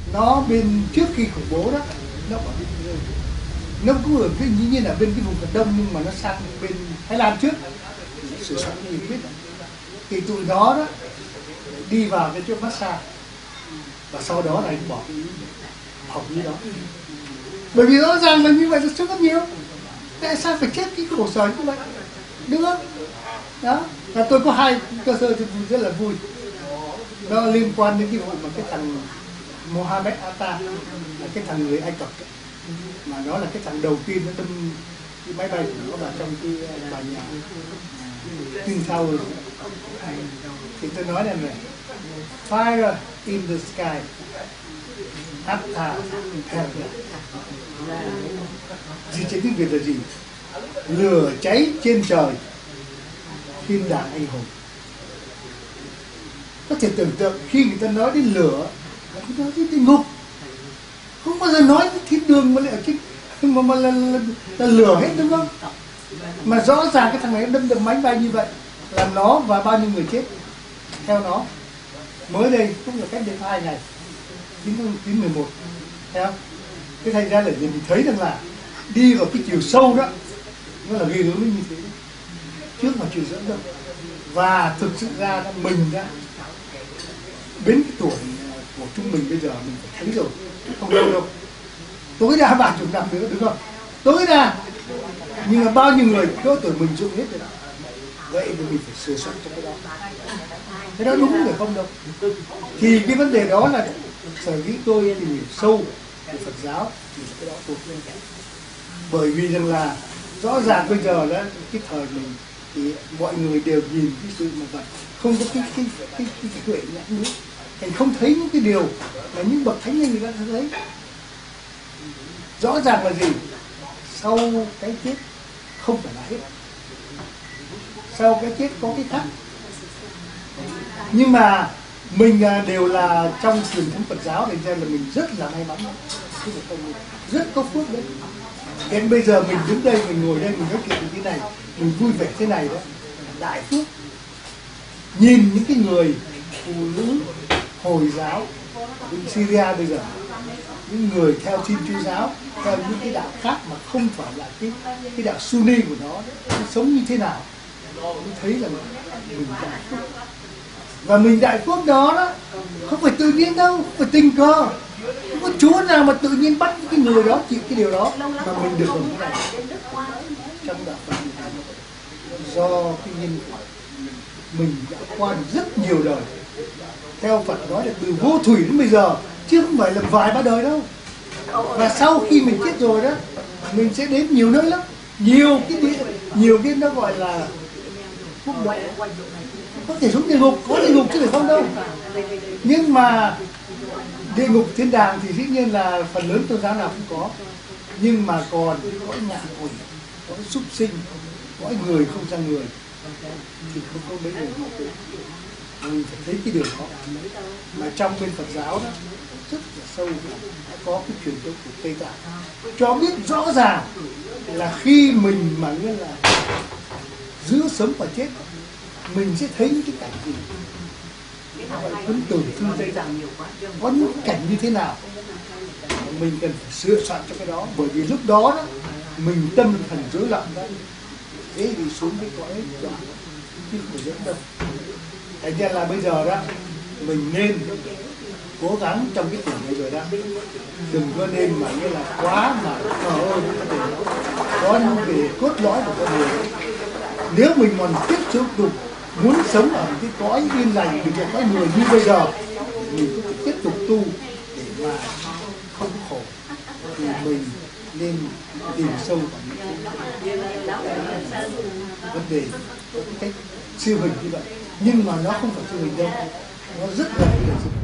nó bên trước khi khủng bố đó, nó cũng ở cái dĩ nhiên ở bên cái vùng Việt Đông, nhưng mà nó sang bên Thái Lan trước sửa soạn cái nghị quyết. Thì tụi nó đó đi vào cái chỗ massage và sau đó là anh bỏ cái học như đó, bởi vì rõ ràng là như vậy là rất nhiều. Tại sao phải chết cái khổ sở như vậy, đúng không? Đó, và tôi có hai cơ sở rất là vui. Nó liên quan đến cái vụ mà cái thằng Mohammed Atta, là cái thằng người Ai Cập ấy, mà nó là cái thằng đầu tiên nó đâm cái máy bay của nó vào trong cái tòa nhà Twin Tower. Thì tôi nói là này, fire in the sky, Atta in paradise. Gì trên tiếng Việt là gì? Lửa cháy trên trời, thiên đàng anh hùng. Có thể tưởng tượng khi người ta nói đến lửa, người ta nói đến địa ngục, không bao giờ nói đến thiên đường mà lại ở trên mà là lửa hết, đúng không? Mà rõ ràng cái thằng này đâm được máy bay như vậy, làm nó và bao nhiêu người chết theo nó. Mới đây cũng là cách đây 2 ngày, 9/11, thấy không? Cái thành ra là mình thấy rằng là đi vào cái chiều sâu đó nó là ghê gớm như thế đấy, trước mà chiều dẫn đâu. Và thực sự ra mình đã đến cái tuổi của chúng mình bây giờ mình phải thấy rồi, không lâu đâu, tối đa 30 năm nữa, đúng không? Tối đa, nhưng mà bao nhiêu người cỡ tuổi mình dụng hết rồi đó. Vậy thì mình phải sửa soạn cho cái đó. Cái đó đúng rồi không đâu. Thì cái vấn đề đó là sở dĩ tôi tìm hiểu sâu về Phật giáo thì cái đó thuộc lên cả. Bởi vì rằng là rõ ràng bây giờ đó, cái thời mình thì mọi người đều nhìn cái sự mà vật, không có cái tuệ nhãn nữa, thành không thấy những cái điều mà những bậc thánh nhân người ta thấy. Rõ ràng là gì? Sau cái chết không phải là hết, sau cái chết có cái khác. Nhưng mà mình đều là trong truyền thống Phật giáo, thành ra là mình rất là may mắn, rất có phước đấy. Đến bây giờ mình đứng đây, mình ngồi đây, mình nói chuyện như thế này, mình vui vẻ thế này đó, đại phước. Nhìn những cái người phụ nữ Hồi giáo ở bên Syria bây giờ, những người theo Thiên Chúa giáo, theo những cái đạo khác mà không phải là cái đạo Sunni của nó sống như thế nào, mình thấy là mình đại phước. Và mình đại phước đó không phải tự nhiên đâu, phải tình cờ. Không có Chúa nào mà tự nhiên bắt cái người đó chịu cái điều đó mà mình được hưởng cái này. Trong đạo Phật do cái nhân quả mình đã qua rất nhiều đời. Theo Phật nói là từ vô thủy đến bây giờ, chứ không phải là vài ba đời đâu. Và sau khi mình chết rồi đó, mình sẽ đến nhiều nơi lắm, nhiều cái nó gọi là phúc độ. Có thể xuống địa ngục, có địa ngục chứ phải không đâu. Nhưng mà địa ngục thiên đàng thì dĩ nhiên là phần lớn tôn giáo nào cũng có. Nhưng mà còn có ngạ quỷ, có súc sinh, có người không ra người thì không có mấy người họ tự. Mình phải thấy cái điều đó. Mà trong bên Phật giáo đó rất là sâu, đã có cái truyền thống của Tây Tạng cho biết rõ ràng là khi mình mà như là giữa sống và chết, mình sẽ thấy những cái cảnh gì. Cuốn Tử Thư Tây Tạng có những cảnh như thế nào, mình cần phải sửa soạn cho cái đó. Bởi vì lúc đó đó mình tâm thần rối loạn đó, dễ bị xuống cái cõi đoạn chứ không dẫn đâu. Thành ra là bây giờ đó mình nên cố gắng trong cái tuổi này rồi đó, đừng có nên mà như là quá mà ơi có những cái cốt lõi của con người. Nếu mình còn tiếp tục muốn sống ở cái cõi yên lành, được cõi người như bây giờ, mình có tiếp tục tu để mà không khổ, thì mình nên tìm sâu vào những vấn đề có cái cách siêu hình như vậy. Nhưng mà nó không phải siêu hình đâu, nó rất là